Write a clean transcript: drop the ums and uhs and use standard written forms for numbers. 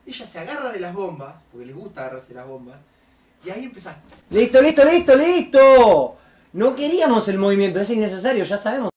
ella se agarra de las bombas, porque le gusta agarrarse las bombas, y ahí empezás. ¡Listo, listo, listo, listo! No queríamos el movimiento, es innecesario, ya sabemos.